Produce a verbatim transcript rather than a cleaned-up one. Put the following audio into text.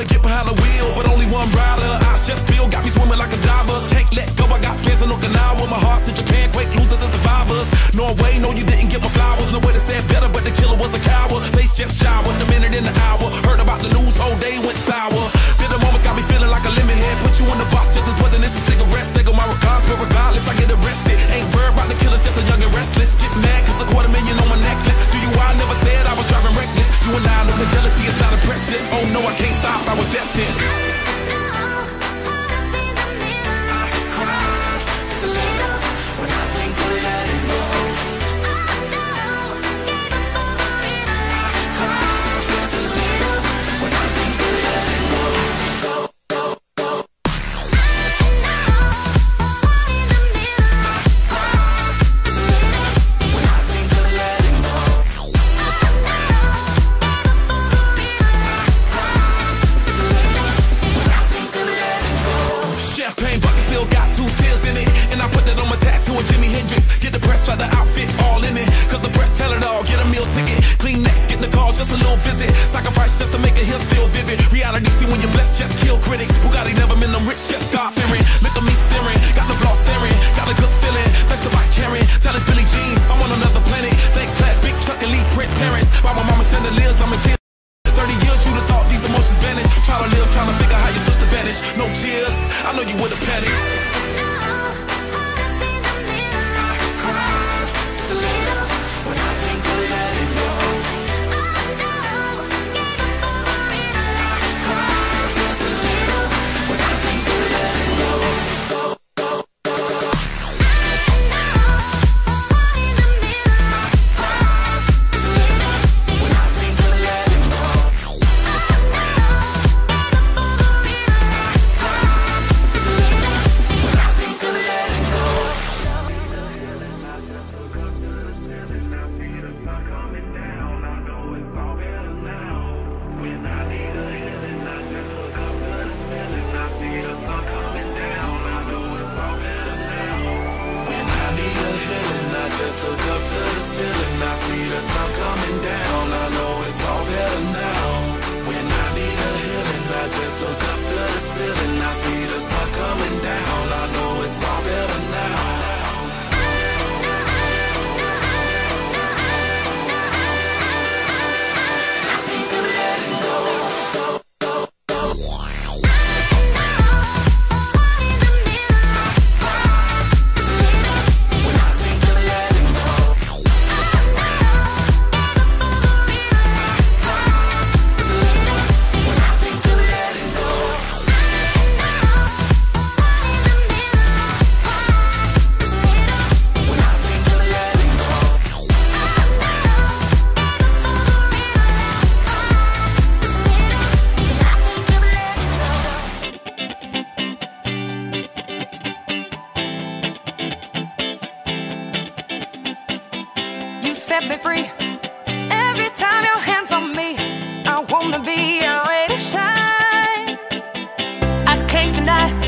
to get behind the wheel, but only one rider. I just feel got me swimming like a diver. Can't let go, I got fans in Okinawa. My heart to Japan, quake losers and survivors. Norway, no you didn't get my flowers. No way to say it better, but the killer was a coward. Face just showered, the minute in the hour. Heard about the news, whole day went sour. Bitter moments got me feeling like a lemon head. Put you in the box just as poisonous as cigarettes. Take on my regards, but regardless I get arrested. Ain't worried about the killers, just a young and restless. Get mad cause a quarter million on my necklace. Do you I never said I was driving reckless. You and I know the jealousy is not impressive. Oh no, I can't stop, I was destined. Set me free. Every time your hands on me, I wanna be your way to shine. I can't deny